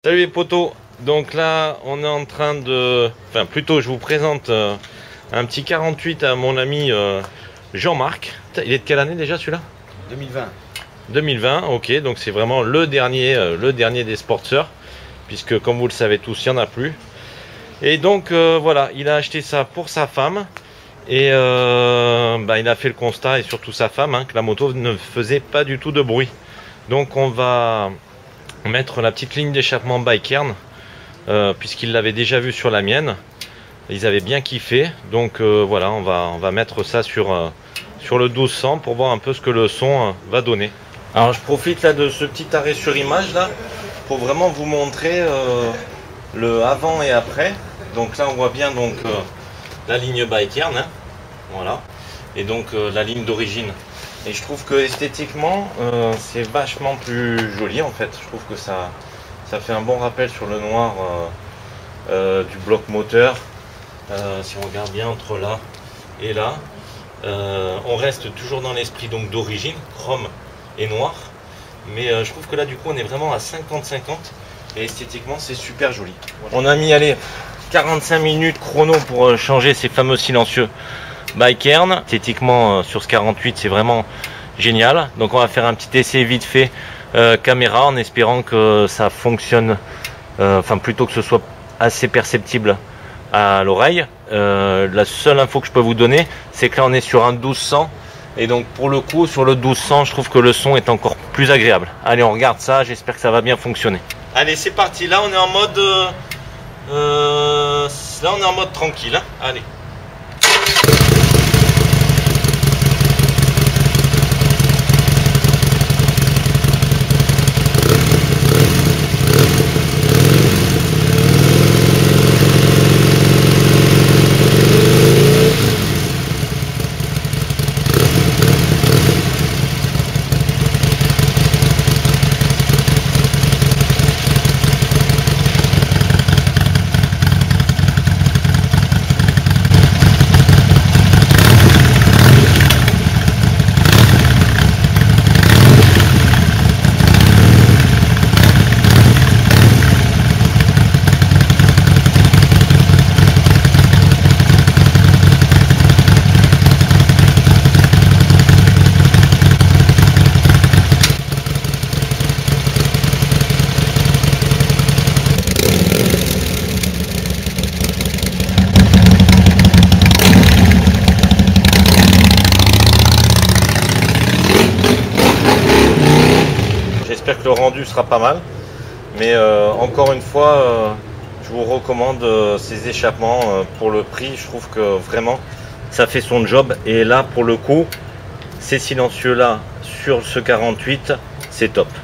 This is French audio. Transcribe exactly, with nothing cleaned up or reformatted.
Salut les potos, donc là on est en train de... Enfin plutôt je vous présente euh, un petit quarante-huit à mon ami euh, Jean-Marc. Il est de quelle année déjà celui-là? deux mille vingt. deux mille vingt, ok, donc c'est vraiment le dernier, euh, le dernier des Sportster, puisque comme vous le savez tous, il n'y en a plus. Et donc euh, voilà, il a acheté ça pour sa femme, et euh, bah, il a fait le constat, et surtout sa femme, hein, que la moto ne faisait pas du tout de bruit. Donc on va mettre la petite ligne d'échappement Bikern, euh, puisqu'il l'avait déjà vu sur la mienne. Ils avaient bien kiffé, donc euh, voilà, on va, on va mettre ça sur, euh, sur le douze cents pour voir un peu ce que le son euh, va donner. Alors je profite là de ce petit arrêt sur image là pour vraiment vous montrer euh, le avant et après. Donc là on voit bien donc euh, la ligne Bikern, hein, voilà, et donc euh, la ligne d'origine. Et je trouve que esthétiquement euh, c'est vachement plus joli en fait. Je trouve que ça, ça fait un bon rappel sur le noir euh, euh, du bloc moteur. Euh, si on regarde bien entre là et là, euh, on reste toujours dans l'esprit donc d'origine, chrome et noir. Mais euh, je trouve que là du coup on est vraiment à cinquante cinquante et esthétiquement c'est super joli. On a mis allez, quarante-cinq minutes chrono pour euh, changer ces fameux silencieux Bikern. Esthétiquement euh, sur ce quarante-huit c'est vraiment génial. Donc on va faire un petit essai vite fait euh, caméra en espérant que ça fonctionne, euh, enfin plutôt que ce soit assez perceptible à l'oreille. Euh, la seule info que je peux vous donner c'est que là on est sur un douze cents et donc pour le coup sur le douze cents je trouve que le son est encore plus agréable. Allez on regarde ça, j'espère que ça va bien fonctionner. Allez c'est parti, là on est en mode euh, euh, là on est en mode tranquille, hein. Allez. J'espère que le rendu sera pas mal, mais euh, encore une fois, euh, je vous recommande euh, ces échappements euh, pour le prix. Je trouve que vraiment ça fait son job. Et là, pour le coup, ces silencieux là sur ce quarante-huit, c'est top.